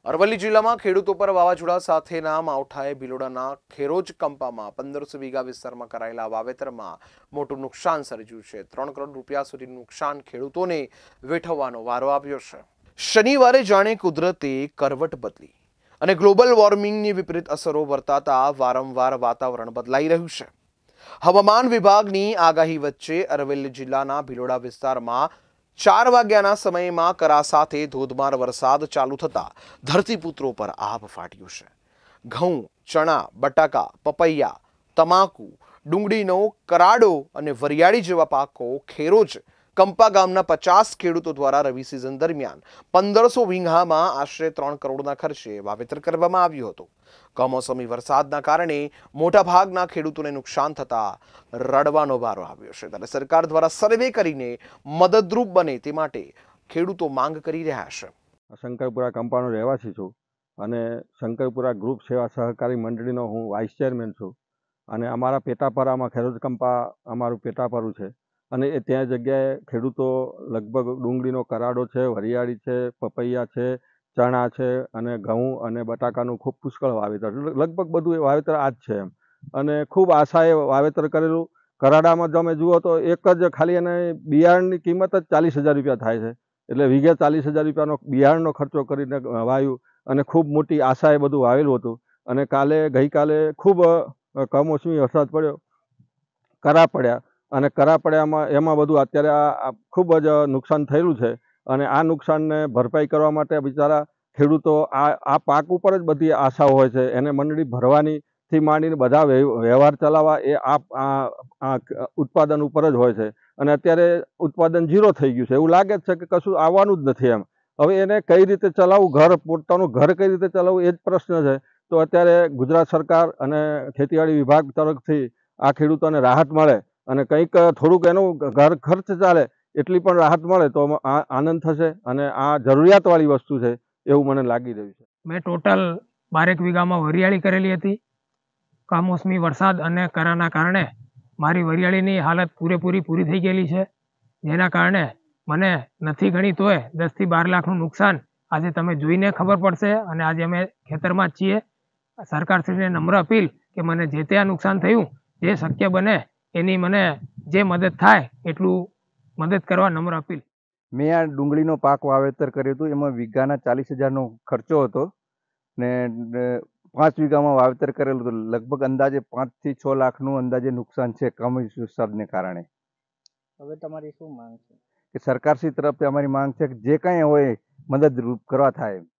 અરવલ્લી જિલ્લામાં ખેડૂતો પર વાવાઝોડા સાથેના માવઠાએ ભિલોડાના ખેરોજ કંપામાં 1500 વીઘા વિસ્તારમાં કરાયેલા વાવેતરમાં મોટું નુકસાન સર્જ્યું છે। 3 કરોડ રૂપિયા સુધીનું નુકસાન ખેડૂતોને વેઠવવાનો વારો આવ્યો છે। શનિવારે જાણે કુદરતે કરવટ બદલી અને ગ્લોબલ વોર્મિંગની વિપરીત અસરો વર્તાતા વારંવાર વાતાવરણ બદલાઈ રહ્યું છે। હવામાન વિભાગની આગાહી વચ્ચે અરવલ્લી જિલ્લાના ભિલોડા વિસ્તારમાં 4 વાગ્યાના સમયમાં કરા સાથે ધોધમાર વરસાદ ચાલુ થતા ધરતીપુત્રો પર આભ ફાટ્યું છે। ઘઉં, ચણા, બટાકા, પપૈયા, તમાકુ, ડુંગળીનો કરાડો અને વરિયાળી જેવા પાકો ખેરોજ કંપા ગામના 50 ખેડૂતો દ્વારા રવિ સિઝન દરમિયાન 1500 વીઘામાં આશરે 3 કરોડના ખર્ચે વાવેતર કરવામાં આવ્યું હતું। કમોસમી વરસાદના કારણે મોટા ભાગના ખેડૂતોને નુકસાન થતા રડવાનો વારો આવ્યો છે, ત્યારે સરકાર દ્વારા સર્વે કરીને મદદરૂપ બને તે માટે ખેડૂતો માંગ કરી રહ્યા છે। શંકરપુરા કંપાનો રહેવાસી છું અને શંકરપુરા ગ્રુપ સેવા સહકારી મંડળીનો હું વાઇસ ચેરમેન છું અને અમારા પેટાપરામાં ખેરોજ કંપા અમારું પેટાપરું છે અને એ ત્યાં જગ્યાએ ખેડૂતો લગભગ ડુંગળીનો કરાડો છે, વરિયાળી છે, પપૈયા છે, ચણા છે અને ઘઉં અને બટાકાનું ખૂબ પુષ્કળ વાવેતર, લગભગ બધું વાવેતર આ જ છે એમ અને ખૂબ આશાએ વાવેતર કરેલું। કરાડામાં તમે જુઓ તો એક જ ખાલી એને બિયારણની કિંમત જ 40,000 રૂપિયા થાય છે, એટલે વીઘે 40,000 રૂપિયાનો બિયારણનો ખર્ચો કરીને વાવ્યું અને ખૂબ મોટી આશાએ બધું વાવેલું હતું અને ગઈકાલે ખૂબ કમોસમી વરસાદ પડ્યો, કરા પડ્યા અને કરા પડ્યામાં એમાં બધું અત્યારે આ ખૂબ જ નુકસાન થયેલું છે અને આ નુકસાનને ભરપાઈ કરવા માટે બિચારા ખેડૂતો આ પાક ઉપર જ બધી આશા હોય છે, એને મંડળી ભરવાની થી માંડીને બધા વ્યવહાર ચલાવવા એ આ ઉત્પાદન ઉપર જ હોય છે અને અત્યારે ઉત્પાદન ઝીરો થઈ ગયું છે, એવું લાગે છે કે કશું આવવાનું જ નથી એમ। હવે એને કઈ રીતે ચલાવવું, પોતાનું ઘર કઈ રીતે ચલાવવું એ જ પ્રશ્ન છે। તો અત્યારે ગુજરાત સરકાર અને ખેતીવાડી વિભાગ તરફથી આ ખેડૂતોને રાહત મળે અને કંઈક થોડુંક એનું ઘર ખર્ચ ચાલે એટલી પણ રાહત મળે તો આનંદ થશે અને આ જરૂરિયાતવાળી વસ્તુ છે એવું મને લાગી રહ્યું છે। મેં ટોટલ 12 વીઘામાં વરિયાળી કરેલી હતી। કમોસમી વરસાદ અને કરાના કારણે મારી વરિયાળીની હાલત પૂરી થઈ ગયેલી છે, જેના કારણે મને નથી ગણી તોય 10 થી 12 લાખનું નુકસાન આજે તમે જોઈને ખબર પડશે અને આજે અમે ખેતરમાં જ છીએ। સરકારશ્રીને નમ્ર અપીલ કે મને જે તે આ નુકસાન થયું જે શક્ય બને એની મને જે મદદ થાય એટલું મદદ કરવા નમ્ર અપીલ। મેં આ ડુંગળીનો પાક વાવેતર કર્યું હતું, એમાં વીઘાના 40,000નો ખર્ચો હતો ને 5 વીઘામાં વાવેતર કરેલું હતું, લગભગ અંદાજે 5 થી 6 લાખનું અંદાજે નુકસાન છે કમોસમી વરસાદને કારણે। હવે તમારી શું માંગ છે? કે સરકારશ્રી તરફથી અમારી માંગ છે કે જે કાંઈ હોય મદદરૂપ કરવા થાય।